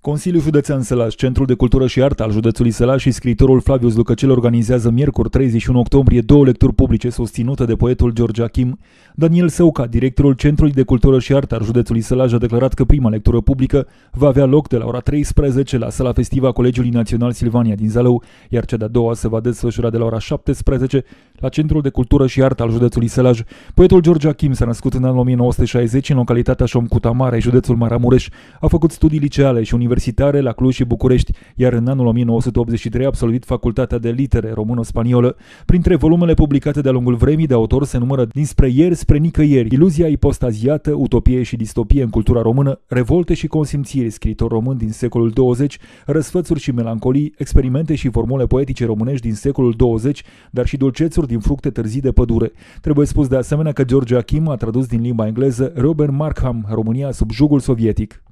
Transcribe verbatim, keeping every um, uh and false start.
Consiliul Județean Sălaș, Centrul de Cultură și Artă al județului Sălaș și scriitorul Flavius Lucăcel organizează miercuri treizeci și unu octombrie două lecturi publice susținute de poetul George Achim. Daniel Săuca, directorul Centrului de Cultură și Artă al județului Sălaș, a declarat că prima lectură publică va avea loc de la ora treisprezece la Sala Festivă a Colegiului Național Silvania din Zalău, iar cea de-a doua se va desfășura de la ora șaptesprezece la Centrul de Cultură și Artă al județului Sălaș. Poetul George Achim s-a născut în anul o mie nouă sute șaizeci în localitatea Șomcuta Mare, județul Maramureș. A făcut studii liceale și universitare la Cluj și București, iar în anul o mie nouă sute optzeci și trei a absolvit Facultatea de Litere Română-Spaniolă. Printre volumele publicate de-a lungul vremii de autor se numără Dinspre ieri spre nicăieri, Iluzia ipostaziată, Utopie și distopie în cultura română, Revolte și consimțiri, scriitor român din secolul douăzeci, Răsfățuri și melancolii, experimente și formule poetice românești din secolul douăzeci, dar și dulcețuri din fructe târzii de pădure. Trebuie spus de asemenea că George Achim a tradus din limba engleză Robert Markham, România sub jugul sovietic.